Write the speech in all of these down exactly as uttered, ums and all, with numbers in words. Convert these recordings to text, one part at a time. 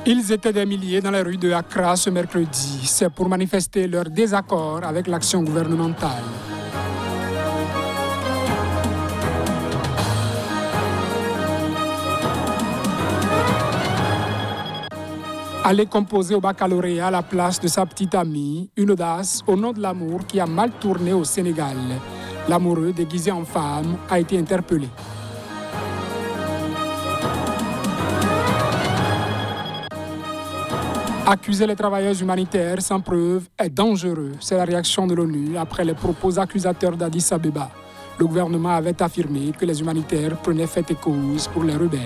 Ils étaient des milliers dans les rues de Accra ce mercredi. C'est pour manifester leur désaccord avec l'action gouvernementale. Aller composer au baccalauréat à la place de sa petite amie, une audace au nom de l'amour qui a mal tourné au Sénégal. L'amoureux déguisé en femme a été interpellé. Accuser les travailleurs humanitaires sans preuve est dangereux. C'est la réaction de l'ONU après les propos accusateurs d'Addis Abeba. Le gouvernement avait affirmé que les humanitaires prenaient fait et cause pour les rebelles.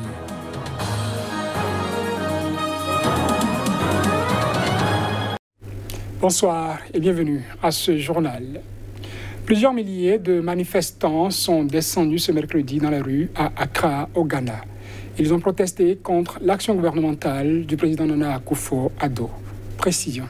Bonsoir et bienvenue à ce journal. Plusieurs milliers de manifestants sont descendus ce mercredi dans les rues à Accra, au Ghana. Ils ont protesté contre l'action gouvernementale du président Nana Akufo-Addo. Précision.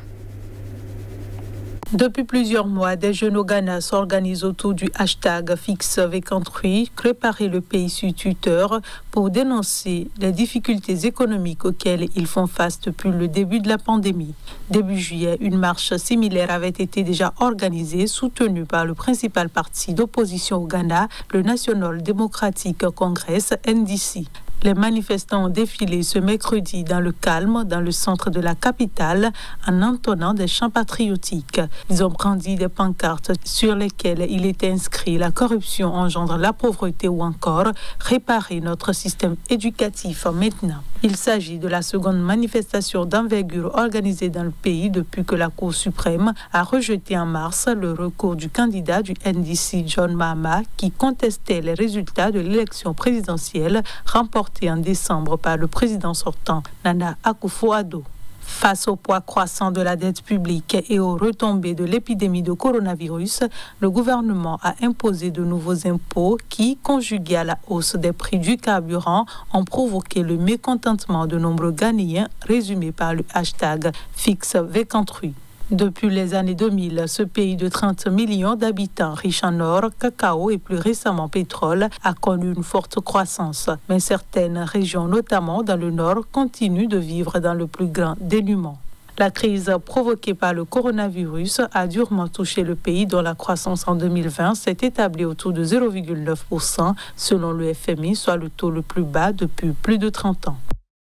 Depuis plusieurs mois, des jeunes au Ghana s'organisent autour du hashtag Fix Vécantrui, préparer le pays sur Twitter, pour dénoncer les difficultés économiques auxquelles ils font face depuis le début de la pandémie. Début juillet, une marche similaire avait été déjà organisée, soutenue par le principal parti d'opposition au Ghana, le National Democratic Congress, N D C. Les manifestants ont défilé ce mercredi dans le calme, dans le centre de la capitale, en entonnant des chants patriotiques. Ils ont brandi des pancartes sur lesquelles il était inscrit « La corruption engendre la pauvreté » ou encore « Réparer notre système éducatif maintenant ». Il s'agit de la seconde manifestation d'envergure organisée dans le pays depuis que la Cour suprême a rejeté en mars le recours du candidat du N D C, John Mahama, qui contestait les résultats de l'élection présidentielle remportée en décembre par le président sortant, Nana Akufo-Addo. Face au poids croissant de la dette publique et aux retombées de l'épidémie de coronavirus, le gouvernement a imposé de nouveaux impôts qui, conjugués à la hausse des prix du carburant, ont provoqué le mécontentement de nombreux Ghanéens, résumé par le hashtag Fix Vécantrui. Depuis les années deux mille, ce pays de trente millions d'habitants, riche en or, cacao et plus récemment pétrole, a connu une forte croissance. Mais certaines régions, notamment dans le nord, continuent de vivre dans le plus grand dénuement. La crise provoquée par le coronavirus a durement touché le pays dont la croissance en deux mille vingt s'est établie autour de zéro virgule neuf pour cent selon le F M I, soit le taux le plus bas depuis plus de trente ans.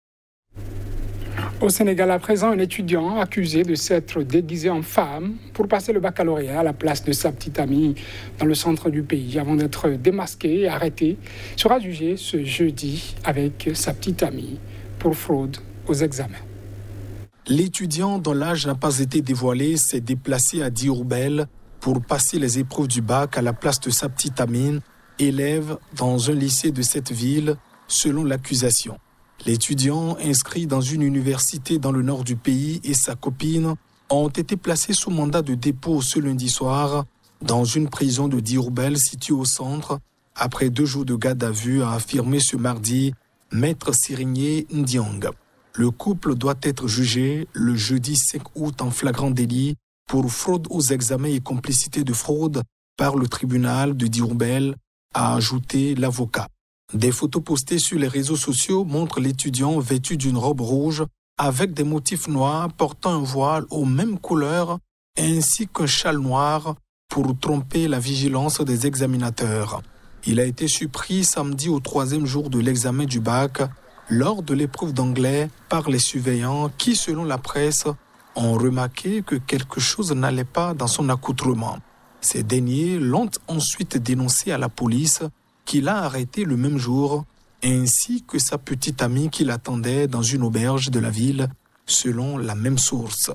Au Sénégal, à présent, un étudiant accusé de s'être déguisé en femme pour passer le baccalauréat à la place de sa petite amie dans le centre du pays, avant d'être démasqué et arrêté, sera jugé ce jeudi avec sa petite amie pour fraude aux examens. L'étudiant dont l'âge n'a pas été dévoilé s'est déplacé à Diourbel pour passer les épreuves du bac à la place de sa petite amie, élève dans un lycée de cette ville, selon l'accusation. L'étudiant inscrit dans une université dans le nord du pays et sa copine ont été placés sous mandat de dépôt ce lundi soir dans une prison de Diourbel située au centre, après deux jours de garde à vue, a affirmé ce mardi Maître Sirigné Ndiang. Le couple doit être jugé le jeudi cinq août en flagrant délit pour fraude aux examens et complicité de fraude par le tribunal de Diourbel, a ajouté l'avocat. Des photos postées sur les réseaux sociaux montrent l'étudiant vêtu d'une robe rouge avec des motifs noirs portant un voile aux mêmes couleurs ainsi qu'un châle noir pour tromper la vigilance des examinateurs. Il a été surpris samedi au troisième jour de l'examen du bac lors de l'épreuve d'anglais par les surveillants qui, selon la presse, ont remarqué que quelque chose n'allait pas dans son accoutrement. Ces derniers l'ont ensuite dénoncé à la police qu'il a arrêté le même jour, ainsi que sa petite amie qui l'attendait dans une auberge de la ville, selon la même source.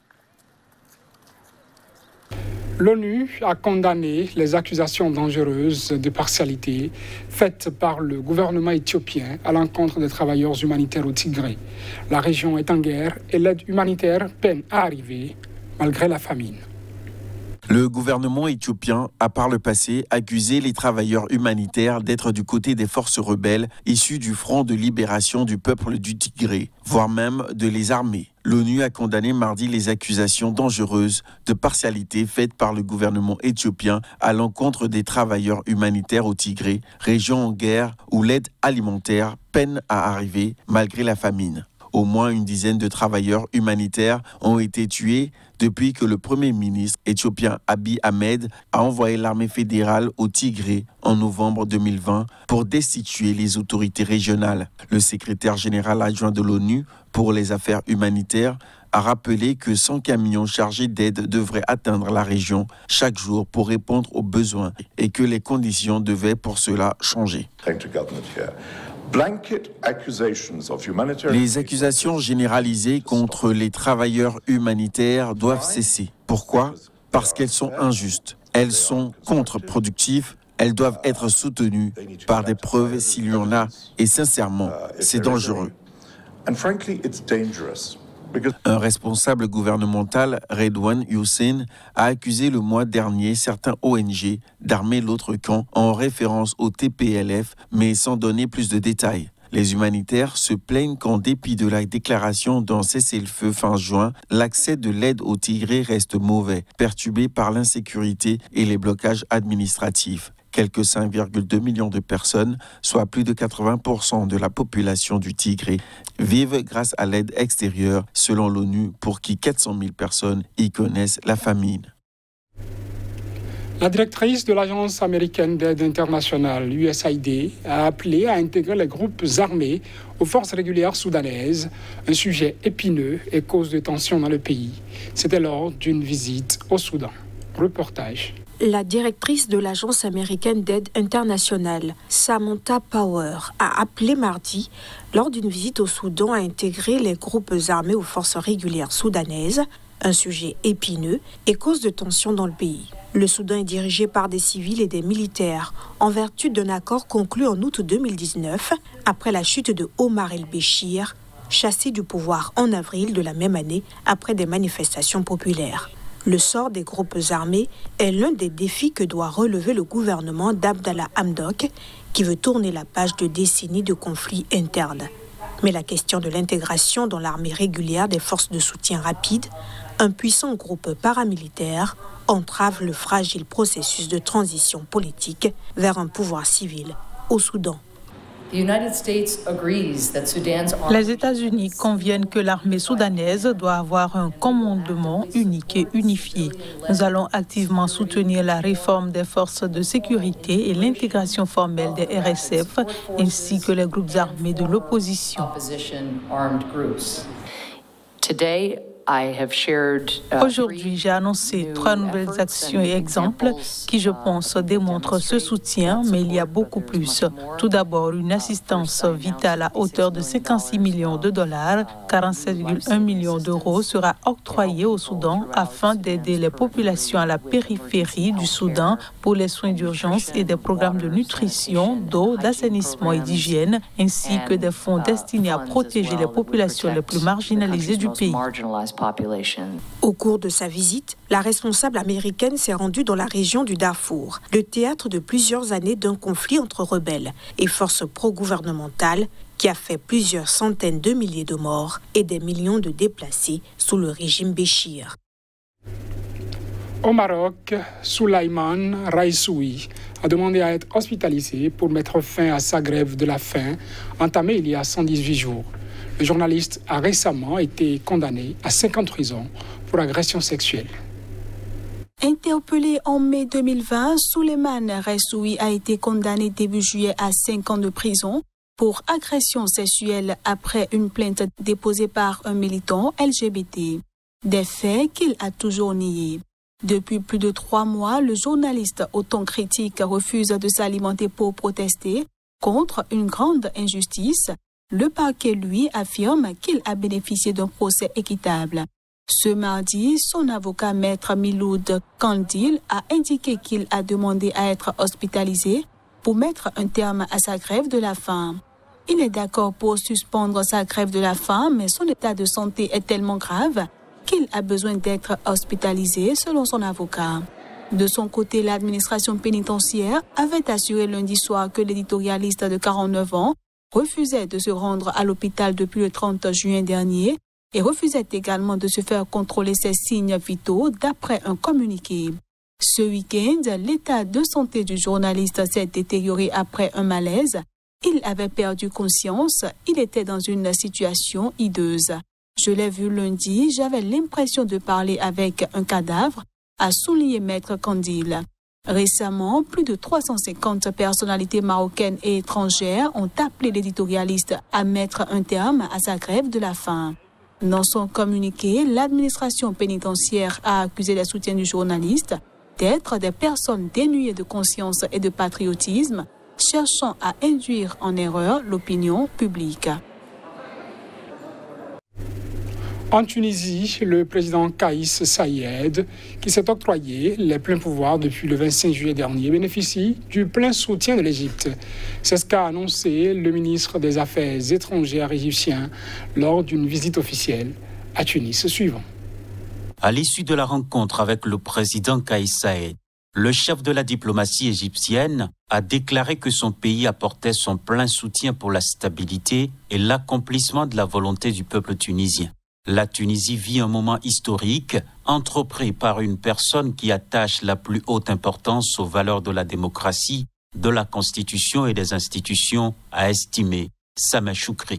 L'ONU a condamné les accusations dangereuses de partialité faites par le gouvernement éthiopien à l'encontre des travailleurs humanitaires au Tigré. La région est en guerre et l'aide humanitaire peine à arriver malgré la famine. Le gouvernement éthiopien a par le passé accusé les travailleurs humanitaires d'être du côté des forces rebelles issues du Front de libération du peuple du Tigré, voire même de les armer. L'ONU a condamné mardi les accusations dangereuses de partialité faites par le gouvernement éthiopien à l'encontre des travailleurs humanitaires au Tigré, région en guerre où l'aide alimentaire peine à arriver malgré la famine. Au moins une dizaine de travailleurs humanitaires ont été tués depuis que le Premier ministre éthiopien Abiy Ahmed a envoyé l'armée fédérale au Tigré en novembre deux mille vingt pour destituer les autorités régionales. Le secrétaire général adjoint de l'ONU pour les affaires humanitaires a rappelé que cent camions chargés d'aide devraient atteindre la région chaque jour pour répondre aux besoins et que les conditions devaient pour cela changer. Les accusations généralisées contre les travailleurs humanitaires doivent cesser. Pourquoi ? Parce qu'elles sont injustes, elles sont contre-productives, elles doivent être soutenues par des preuves s'il y en a, et sincèrement, c'est dangereux. Un responsable gouvernemental, Redouane Hussein, a accusé le mois dernier certains O N G d'armer l'autre camp en référence au T P L F, mais sans donner plus de détails. Les humanitaires se plaignent qu'en dépit de la déclaration d'un cessez-le-feu fin juin, l'accès de l'aide au Tigré reste mauvais, perturbé par l'insécurité et les blocages administratifs. Quelques cinq virgule deux millions de personnes, soit plus de quatre-vingts pour cent de la population du Tigré, vivent grâce à l'aide extérieure, selon l'ONU, pour qui quatre cent mille personnes y connaissent la famine. La directrice de l'Agence américaine d'aide internationale, U S A I D, a appelé à intégrer les groupes armés aux forces régulières soudanaises, un sujet épineux et cause de tensions dans le pays. C'était lors d'une visite au Soudan. Reportage. La directrice de l'Agence américaine d'aide internationale, Samantha Power, a appelé mardi, lors d'une visite au Soudan, à intégrer les groupes armés aux forces régulières soudanaises, un sujet épineux et cause de tensions dans le pays. Le Soudan est dirigé par des civils et des militaires, en vertu d'un accord conclu en août deux mille dix-neuf, après la chute de Omar el-Béchir, chassé du pouvoir en avril de la même année après des manifestations populaires. Le sort des groupes armés est l'un des défis que doit relever le gouvernement d'Abdallah Hamdok, qui veut tourner la page de décennies de conflits internes. Mais la question de l'intégration dans l'armée régulière des forces de soutien rapide, un puissant groupe paramilitaire, entrave le fragile processus de transition politique vers un pouvoir civil au Soudan. Les États-Unis conviennent que l'armée soudanaise doit avoir un commandement unique et unifié. Nous allons activement soutenir la réforme des forces de sécurité et l'intégration formelle des R S F, ainsi que les groupes armés de l'opposition. Aujourd'hui, j'ai annoncé trois nouvelles actions et exemples qui, je pense, démontrent ce soutien, mais il y a beaucoup plus. Tout d'abord, une assistance vitale à hauteur de cinquante-six millions de dollars, quarante-sept virgule un millions d'euros sera octroyée au Soudan afin d'aider les populations à la périphérie du Soudan pour les soins d'urgence et des programmes de nutrition, d'eau, d'assainissement et d'hygiène, ainsi que des fonds destinés à protéger les populations les plus marginalisées du pays. Au cours de sa visite, la responsable américaine s'est rendue dans la région du Darfour, le théâtre de plusieurs années d'un conflit entre rebelles et forces pro-gouvernementales qui a fait plusieurs centaines de milliers de morts et des millions de déplacés sous le régime Béchir. Au Maroc, Souleymane Raissoui a demandé à être hospitalisé pour mettre fin à sa grève de la faim entamée il y a cent dix-huit jours. Le journaliste a récemment été condamné à cinq ans de prison pour agression sexuelle. Interpellé en mai deux mille vingt, Souleymane Raissoui a été condamné début juillet à cinq ans de prison pour agression sexuelle après une plainte déposée par un militant L G B T. Des faits qu'il a toujours niés. Depuis plus de trois mois, le journaliste au ton critique refuse de s'alimenter pour protester contre une grande injustice. Le parquet, lui, affirme qu'il a bénéficié d'un procès équitable. Ce mardi, son avocat, maître Miloud Kandil, a indiqué qu'il a demandé à être hospitalisé pour mettre un terme à sa grève de la faim. Il est d'accord pour suspendre sa grève de la faim, mais son état de santé est tellement grave qu'il a besoin d'être hospitalisé, selon son avocat. De son côté, l'administration pénitentiaire avait assuré lundi soir que l'éditorialiste de quarante-neuf ans refusait de se rendre à l'hôpital depuis le trente juin dernier et refusait également de se faire contrôler ses signes vitaux d'après un communiqué. Ce week-end, l'état de santé du journaliste s'est détérioré après un malaise Il avait perdu conscience, il était dans une situation hideuse. Je l'ai vu lundi, j'avais l'impression de parler avec un cadavre, a souligné Maître Kandil. Récemment, plus de trois cent cinquante personnalités marocaines et étrangères ont appelé l'éditorialiste à mettre un terme à sa grève de la faim. Dans son communiqué, l'administration pénitentiaire a accusé les soutiens du journaliste d'être des personnes dénuées de conscience et de patriotisme, cherchant à induire en erreur l'opinion publique. En Tunisie, le président Kaïs Saïed, qui s'est octroyé les pleins pouvoirs depuis le vingt-cinq juillet dernier, bénéficie du plein soutien de l'Égypte. C'est ce qu'a annoncé le ministre des Affaires étrangères égyptien lors d'une visite officielle à Tunis. Suivant. À l'issue de la rencontre avec le président Kaïs Saïed, le chef de la diplomatie égyptienne a déclaré que son pays apportait son plein soutien pour la stabilité et l'accomplissement de la volonté du peuple tunisien. La Tunisie vit un moment historique entrepris par une personne qui attache la plus haute importance aux valeurs de la démocratie, de la Constitution et des institutions, a estimé Sameh Choukri.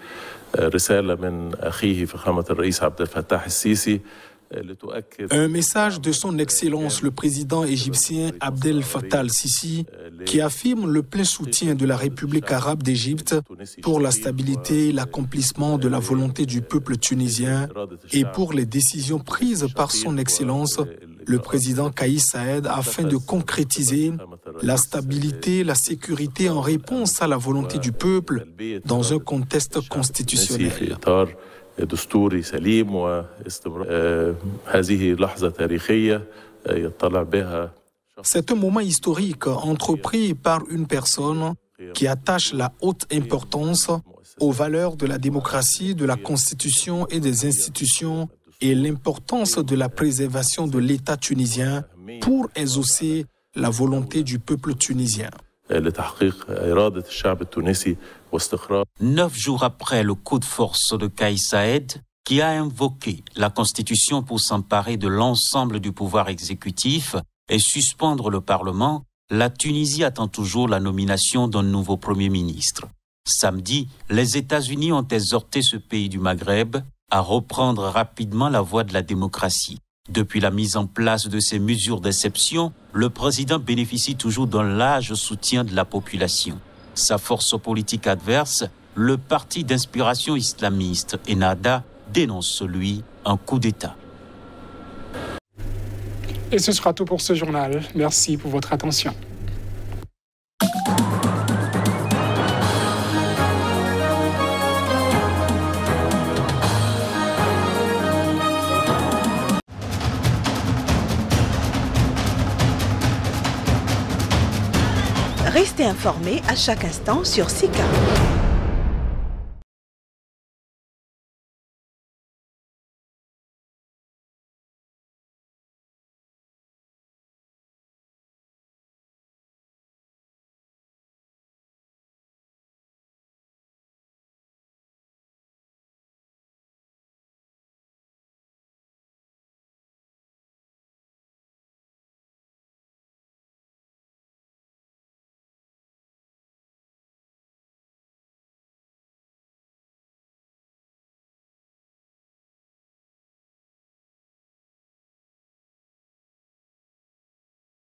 Un message de son Excellence le président égyptien Abdel Fattah al-Sisi qui affirme le plein soutien de la République arabe d'Égypte pour la stabilité et l'accomplissement de la volonté du peuple tunisien et pour les décisions prises par son Excellence le président Kaïs Saïed afin de concrétiser la stabilité et la sécurité en réponse à la volonté du peuple dans un contexte constitutionnel. دستوري سليم وهذه لحظة تاريخية يطلع بها. C'est un moment historique entrepris par une personne qui attache la haute importance aux valeurs de la démocratie, de la Constitution et des institutions et l'importance de la préservation de l'État tunisien pour exaucer la volonté du peuple tunisien. Neuf jours après le coup de force de Kaïs Saïed, qui a invoqué la Constitution pour s'emparer de l'ensemble du pouvoir exécutif et suspendre le Parlement, la Tunisie attend toujours la nomination d'un nouveau Premier ministre. Samedi, les États-Unis ont exhorté ce pays du Maghreb à reprendre rapidement la voie de la démocratie. Depuis la mise en place de ces mesures d'exception, le président bénéficie toujours d'un large soutien de la population. Sa force politique adverse, le parti d'inspiration islamiste Ennahda, dénonce, lui, un coup d'État. Et ce sera tout pour ce journal. Merci pour votre attention. Restez informés à chaque instant sur Sika.